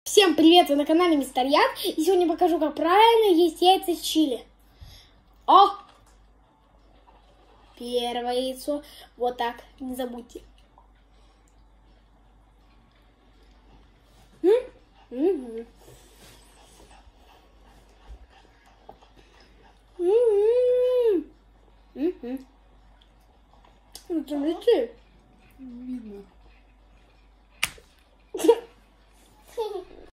Всем привет, вы на канале Мистер Яд. И сегодня покажу, как правильно есть яйца с чили. О! Первое яйцо. Вот так, не забудьте. Угу. Это видите? Видно.